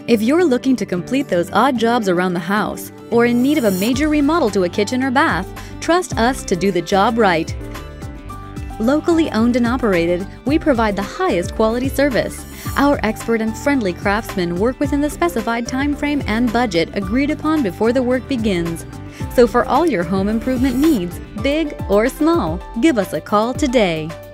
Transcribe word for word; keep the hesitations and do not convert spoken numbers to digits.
If you're looking to complete those odd jobs around the house or in need of a major remodel to a kitchen or bath, trust us to do the job right. Locally owned and operated, we provide the highest quality service. Our expert and friendly craftsmen work within the specified time frame and budget agreed upon before the work begins. So for all your home improvement needs, big or small, give us a call today.